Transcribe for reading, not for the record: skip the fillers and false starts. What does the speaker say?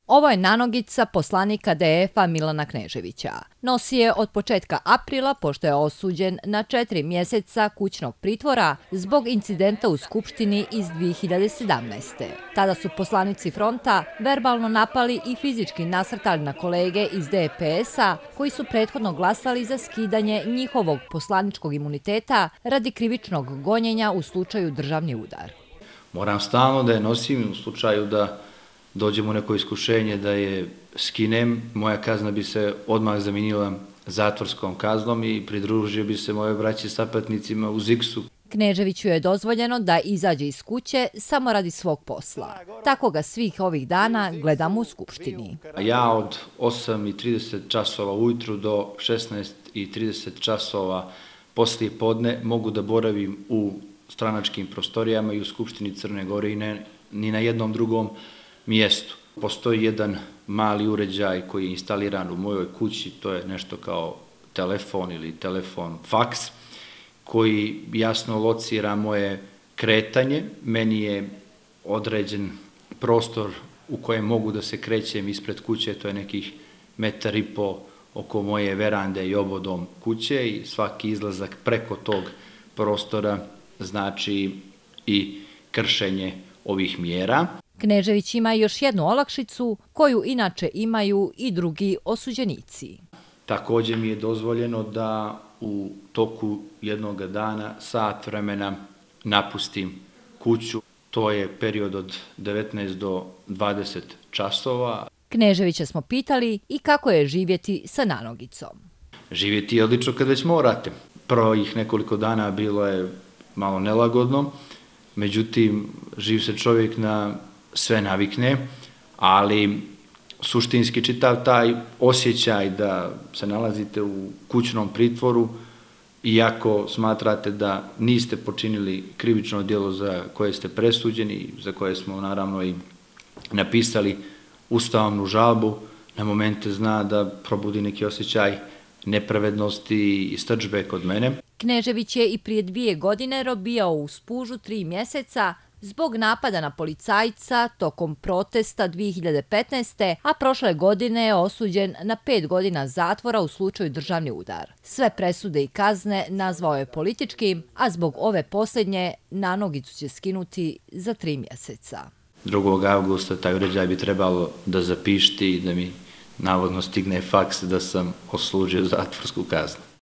Ovo je nanogica poslanika DF-a Milana Kneževića. Nosi je od početka aprila pošto je osuđen na 4 mjeseca kućnog pritvora zbog incidenta u Skupštini iz 2017. Tada su poslanici fronta verbalno napali i fizički nasrtali na kolege iz DPS-a koji su prethodno glasali za skidanje njihovog poslaničkog imuniteta radi krivičnog gonjenja u slučaju državni udar. Moram stalno da je nosim u slučaju da dođem u neko iskušenje da je skinem, moja kazna bi se odmah zamenila zatvorskom kaznom i pridružio bi se moje braći sapatnicima u ZIKS-u. Kneževiću je dozvoljeno da izađe iz kuće samo radi svog posla. Tako ga svih ovih dana gledamo u Skupštini. Ja od 8:30 časova ujutru do 16:30 časova poslije podne mogu da boravim u stranačkim prostorijama i u Skupštini Crne Gore i ni na jednom drugom mjestu. Postoji jedan mali uređaj koji je instaliran u mojoj kući, to je nešto kao telefon ili telefon faks, koji jasno locira moje kretanje. Meni je određen prostor u kojem mogu da se krećem ispred kuće, to je nekih 1,5 m oko moje verande i obodom kuće i svaki izlazak preko tog prostora znači i kršenje ovih mjera. Knežević ima još jednu olakšicu koju inače imaju i drugi osuđenici. Također mi je dozvoljeno da u toku jednog dana, sat vremena, napustim kuću. To je period od 19 do 20 časova. Kneževića smo pitali i kako je živjeti sa nanogicom. Živjeti je odlično kad već morate. Prvih nekoliko dana bilo je malo nelagodno, međutim, živ se čovjek na sve navikne, ali suštinski čitav taj osjećaj da se nalazite u kućnom pritvoru, iako smatrate da niste počinili krivično djelo za koje ste presuđeni, za koje smo naravno i napisali ustavnu žalbu, na momente zna da probudi neki osjećaj nepravednosti i srdžbe kod mene. Knežević je i prije 2 godine robijao u Spužu 3 mjeseca zbog napada na policajca tokom protesta 2015. a prošle godine je osuđen na 5 godina zatvora u slučaju državni udar. Sve presude i kazne nazvao je političkim, a zbog ove posljednje nanogicu će skinuti za 3 mjeseca. 2. avgusta taj uređaj bi trebalo da zapišti i da mi navodno stigne faks da sam odslužio zatvorsku kaznu.